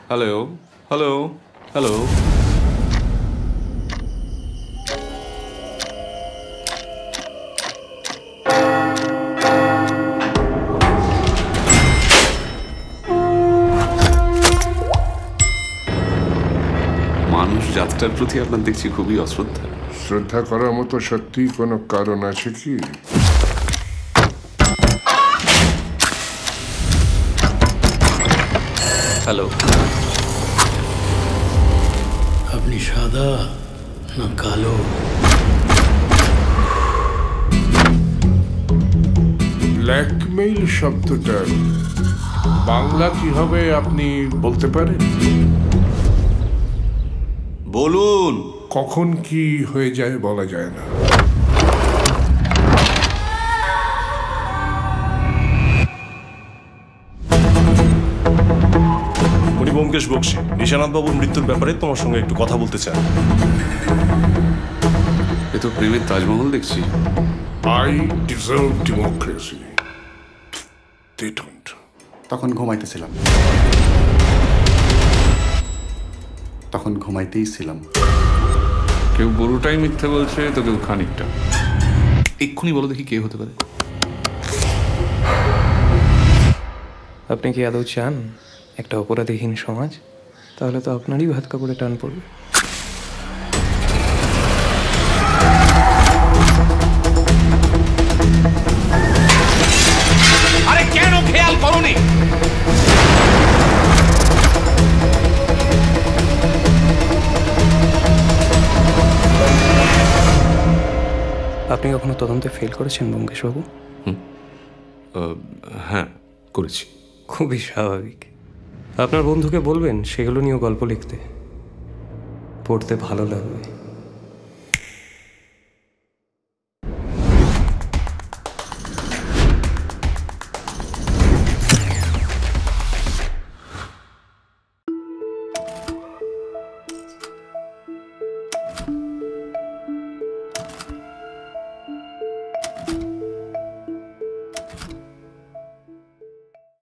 Hello hello hello. মানুষ যাত্রার প্রতি আপনার দেখছি খুবই অশ্রদ্ধা। শ্রদ্ধা করার মতো সত্যি কোনো কারণ আছে কি? হ্যালো। আপনি সাদা না কালো? ব্ল্যাকমেইল শব্দটার বাংলা কি হবে আপনি বলতে পারেন? বলুন। কখন কি হয়ে যায় বলা যায় না। উনি ব্যোমকেশ বক্সী, নিশানাথ বাবুর মৃত্যুর ব্যাপারে তোমার সঙ্গে একটু কথা বলতে চান। এ তো প্রেমের তাজমহল দেখছি। I deserve democracy. They don't. তখন ঘুমাইতেই ছিলাম। কেউ পুরোটাই মিথ্যে বলছে তো কেউ খানিকটা। এক্ষুনি বলো দেখি কে হতে পারে। আপনি কি আদৌ চান একটা অপরাধীহীন সমাজ? তাহলে তো আপনারই ভাত কাপড়ে টান পড়বে। আরে কেন খেয়াল করোনি? আপনি কখনো তদন্তে ফেল করেছেন ব্যোমকেশবাবু? হ্যাঁ করেছি। খুবই স্বাভাবিক। আপনার বন্ধুকে বলবেন সেগুলো নিয়েও গল্প লিখতে, পড়তে ভালো লাগবে।